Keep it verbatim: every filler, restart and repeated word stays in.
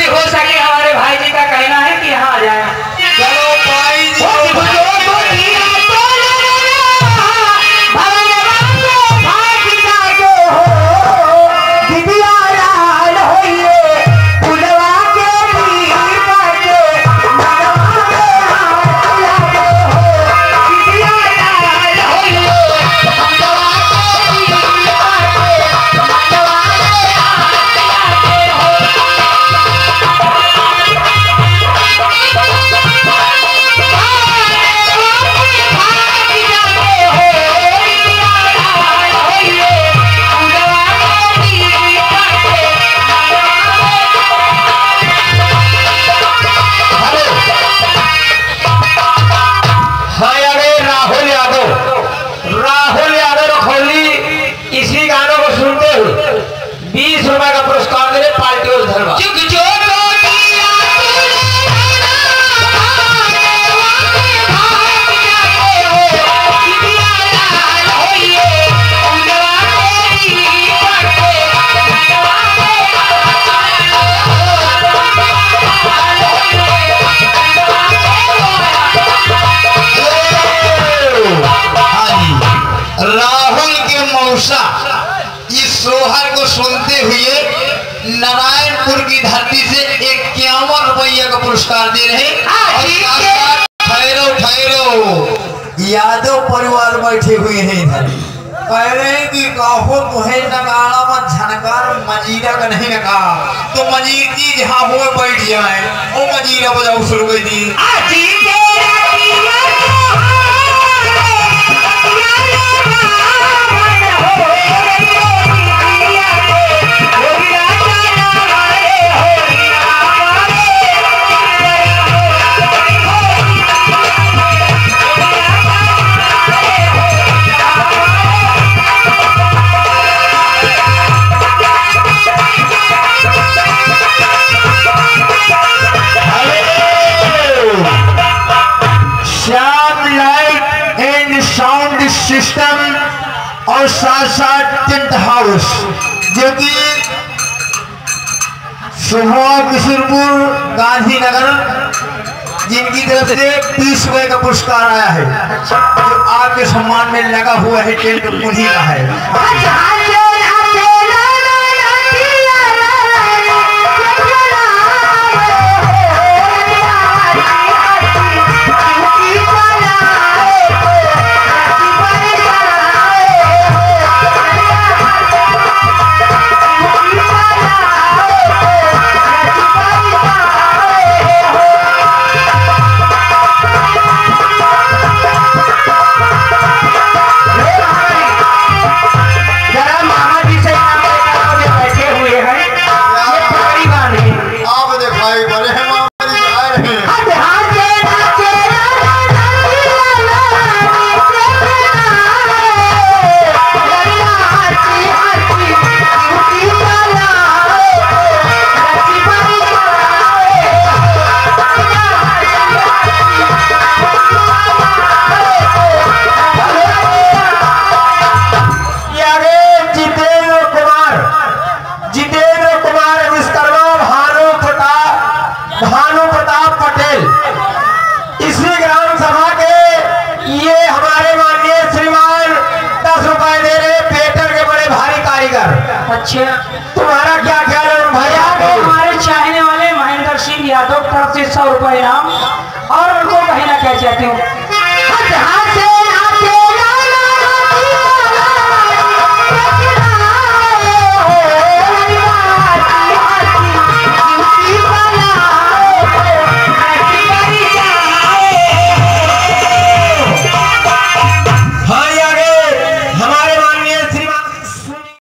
भी हो सके हमारे भाई जी का कहना है कि यहाँ आ जाए। चलो भाई जी बीस रुपए का पुरस्कार दे पार्टी और धरवा। राहुल के मौसा इस सोहर को सुनते हुए नारायणपुर की धरती से इक्यावन रुपया का पुरस्कार दे रहे हैं। ठहरो ठहरो यादव परिवार बैठे हुए हैं इधर, कह रहे हैं कि कहो तुहे नगाड़ा मत झनकार मजीरा का नहीं नगा तो मजीर जी जहाँ हुए बैठ जाए वो मजीरा बजाओ शुरू कर दी। सिस्टम और साथ साथ टेंट हाउस जो कि सुबह किशोरपुर गांधीनगर जिनकी तरफ से तीस रुपए का पुरस्कार आया है जो आपके सम्मान में लगा हुआ है। टेंट उन्हीं का है। भानु प्रताप पटेल इसी ग्राम सभा के ये हमारे माननीय श्रीमान दस रुपए दे रहे पेटर के बड़े भारी कारीगर। अच्छा तुम्हारा क्या ख्याल है भैया? हमारे चाहने वाले महेंद्र सिंह यादव तरफ से सौ रुपए इनाम और उनको कहना क्या चाहते हो?